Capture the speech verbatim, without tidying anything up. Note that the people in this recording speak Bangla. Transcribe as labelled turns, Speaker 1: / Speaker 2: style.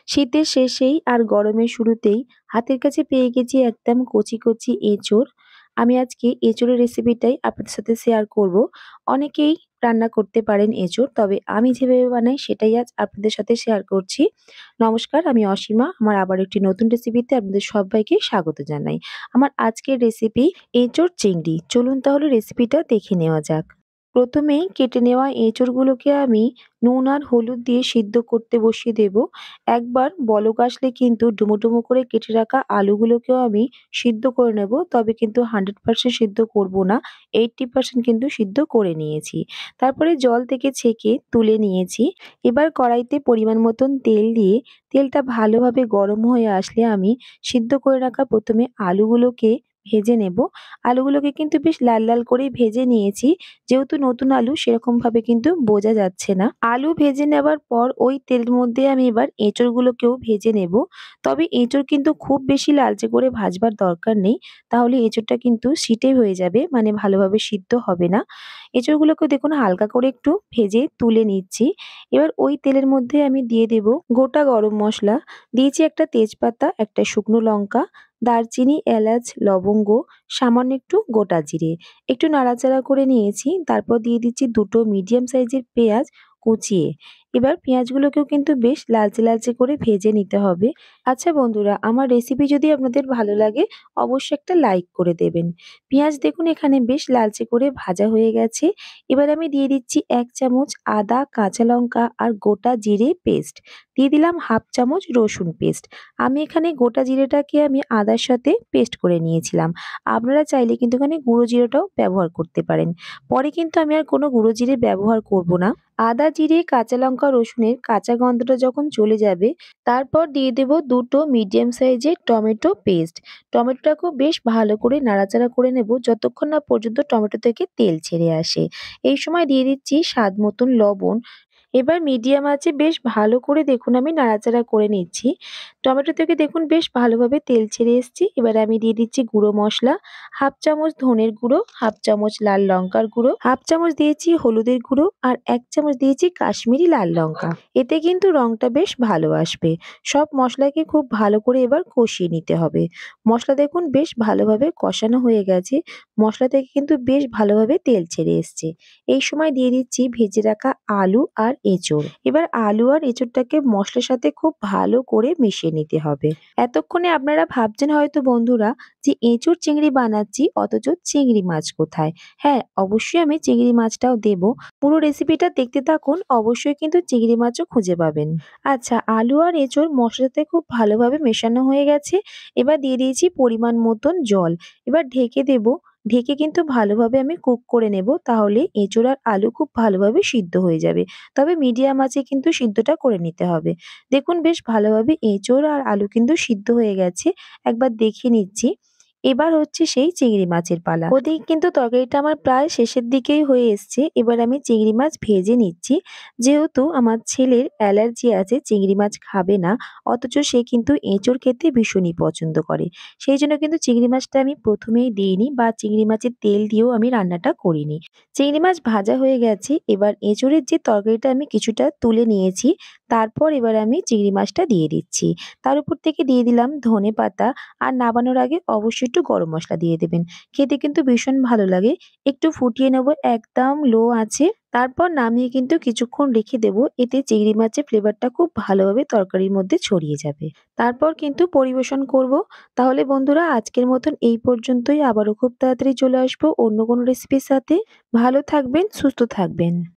Speaker 1: শীতের শেষেই আর গরমের শুরুতেই হাতের কাছে পেয়ে গেছি একদম কচি, কচি এঁচোড়। আমি আজকে এঁচোড়ের রেসিপিটাই আপনাদের সাথে শেয়ার করব। অনেকেই রান্না করতে পারেন এঁচোড়, তবে আমি যেভাবে বানাই সেটাই আজ আপনাদের সাথে শেয়ার করছি। নমস্কার, আমি অসীমা। আমার আবার একটি নতুন রেসিপিতে আপনাদের সবাইকে স্বাগত জানাই। আমার আজকের রেসিপি এঁচোড় চিংড়ি। চলুন তাহলে রেসিপিটা দেখে নেওয়া যাক। প্রথমেই কেটে নেওয়া এঁচোড়গুলোকে আমি নুন আর হলুদ দিয়ে সিদ্ধ করতে বসিয়ে দেব। একবার বলক আসলে কিন্তু ডুমো, ডুমো করে কেটে রাখা আলুগুলোকেও আমি সিদ্ধ করে নেব। তবে কিন্তু একশো পার্সেন্ট সিদ্ধ করব না। আশি পার্সেন্ট কিন্তু সিদ্ধ করে নিয়েছি। তারপরে জল থেকে ছেঁকে তুলে নিয়েছি। এবার কড়াইতে পরিমাণ মতন তেল দিয়ে তেলটা ভালোভাবে গরম হয়ে আসলে আমি সিদ্ধ করে রাখা প্রথমে আলুগুলোকে ভেজে নেব। আলুগুলোকে কিন্তু বেশ লাল, লাল করেই ভেজে নিয়েছি। যেহেতু নতুন আলু সেরকমভাবে কিন্তু বোঝা যাচ্ছে না। আলু ভেজে নেবার পর ওই তেলের মধ্যে আমি এবার এঁচোড়গুলোকেও ভেজে নেব। তবে এঁচোড় কিন্তু খুব বেশি লালচে করে ভাজবার দরকার নেই। তাহলে এঁচোড়টা কিন্তু সিটে হয়ে যাবে, মানে ভালোভাবে সিদ্ধ হবে না। এঁচোড়গুলোকেও দেখুন হালকা করে একটু ভেজে তুলে নিচ্ছি। এবার ওই তেলের মধ্যে আমি দিয়ে দেব গোটা গরম মসলা। দিয়েছি একটা তেজপাতা, একটা শুকনো লঙ্কা, দারচিনি, এলাচ, লবঙ্গ, সামান্য একটু গোটা জিরে। একটু নাড়াচাড়া করে নিয়েছি। তারপর দিয়ে দিচ্ছি দুটো মিডিয়াম সাইজের পেঁয়াজ কুচিয়ে। এবার পেঁয়াজগুলোকেও কিন্তু বেশ লালচে, লালচে করে ভেজে নিতে হবে। আচ্ছা বন্ধুরা, আমার রেসিপি যদি আপনাদের ভালো লাগে অবশ্যই একটা লাইক করে দেবেন। পেঁয়াজ দেখুন এখানে বেশ লালচে করে ভাজা হয়ে গেছে। এবার আমি দিয়ে দিচ্ছি এক চামচ আদা, কাঁচা লঙ্কা আর গোটা জিরে পেস্ট। দিয়ে দিলাম হাফ চামচ রসুন পেস্ট। আমি এখানে গোটা জিরেটাকে আমি আদার সাথে পেস্ট করে নিয়েছিলাম। আপনারা চাইলে কিন্তু এখানে গুঁড়ো জিরেটাও ব্যবহার করতে পারেন। পরে কিন্তু আমি আর কোনো গুঁড়ো জিরে ব্যবহার করব না। আদা, জিরে, কাঁচা লঙ্কা, রসুনের কাঁচা গন্ধটা যখন চলে যাবে তারপর দিয়ে দেব দুটো মিডিয়াম সাইজের টমেটো পেস্ট। টমেটোটাকেও বেশ ভালো করে নাড়াচাড়া করে নেব যতক্ষণ না পর্যন্ত টমেটো থেকে তেল ছেড়ে আসে। এই সময় দিয়ে দিচ্ছি স্বাদ মতন লবণ। এবার মিডিয়াম আঁচে বেশ ভালো করে দেখুন আমি নাড়াচাড়া করে নিচ্ছি। টমেটো থেকে দেখুন বেশ ভালোভাবে তেল ছেড়ে এসছে। এবার আমি দিয়ে দিচ্ছি গুঁড়ো মশলা। হাফ চামচ ধনের গুঁড়ো, হাফ চামচ লাল লঙ্কার গুঁড়ো, হাফ চামচ দিয়েছি হলুদের গুঁড়ো আর এক চামচ দিয়েছি কাশ্মীরি লাল লঙ্কা। এতে কিন্তু রংটা বেশ ভালো আসবে। সব মশলাকে খুব ভালো করে এবার কষিয়ে নিতে হবে। মশলা দেখুন বেশ ভালোভাবে কষানো হয়ে গেছে। মশলা থেকে কিন্তু বেশ ভালোভাবে তেল ছেড়ে এসছে। এই সময় দিয়ে দিচ্ছি ভেজে রাখা আলু আর এঁচোড়। এবার আলু আর এঁচোড়টাকে মশলার সাথে খুব ভালো করে মিশিয়ে নিতে হবে। এতক্ষণে আপনারা ভাবছেন হয়তো বন্ধুরা যে এঁচোড় চিংড়ি বানাচ্ছি অথচ চিংড়ি মাছ কোথায়? হ্যাঁ, অবশ্যই আমি চিংড়ি মাছটাও দেব। পুরো রেসিপিটা দেখতে থাকুন, অবশ্যই কিন্তু চিংড়ি মাছও খুঁজে পাবেন। আচ্ছা, আলু আর এঁচোড় মশলাতে খুব ভালোভাবে মেশানো হয়ে গেছে। এবার দিয়ে দিয়েছি পরিমাণ মতন জল। এবার ঢেকে দেব। ঢেকে কিন্তু ভালোভাবে আমি কুক করে নেব, তাহলে এঁচোড় আর আলু খুব ভালোভাবে সিদ্ধ হয়ে যাবে। তবে মিডিয়াম আঁচে কিন্তু সিদ্ধটা করে নিতে হবে। দেখুন বেশ ভালোভাবে এঁচোড় আর আলু কিন্তু সিদ্ধ হয়ে গেছে। একবার দেখে নিচ্ছি। এবার হচ্ছে সেই চিংড়ি মাছের পালা। ওদিকে কিন্তু তরকারিটা আমার প্রায় শেষের দিকেই হয়ে এসছে। এবার আমি চিংড়ি মাছ ভেজে নিচ্ছি। যেহেতু আমার ছেলের অ্যালার্জি আছে, চিংড়ি মাছ খাবে না, অথচ সে কিন্তু এঁচোড় খেতে ভীষণই পছন্দ করে। সেই জন্য কিন্তু চিংড়ি মাছটা আমি প্রথমেই দিইনি বা চিংড়ি মাছের তেল দিয়েও আমি রান্নাটা করিনি। চিংড়ি মাছ ভাজা হয়ে গেছে। এবার এঁচোড়ের যে তরকারিটা আমি কিছুটা তুলে নিয়েছি, তারপর এবার আমি চিংড়ি মাছটা দিয়ে দিচ্ছি। তার উপর থেকে দিয়ে দিলাম ধনেপাতা। আর নামানোর আগে অবশ্যই একটু গরম মসলা দিয়ে দেবেন। খেতে কিন্তু ভীষণ ভালো লাগে। একটু ফুটিয়ে নেব একদম লো আঁচে। তারপর নামিয়ে কিন্তু কিছুক্ষণ রেখে দেব। এতে চিংড়ি মাছের ফ্লেভারটা খুব ভালোভাবে তরকারির মধ্যে ছড়িয়ে যাবে। তারপর কিন্তু পরিবেশন করব। তাহলে বন্ধুরা আজকের মতন এই পর্যন্তই। আবারও খুব তাড়াতাড়ি চলে আসবো অন্য কোনো রেসিপির সাথে। ভালো থাকবেন, সুস্থ থাকবেন।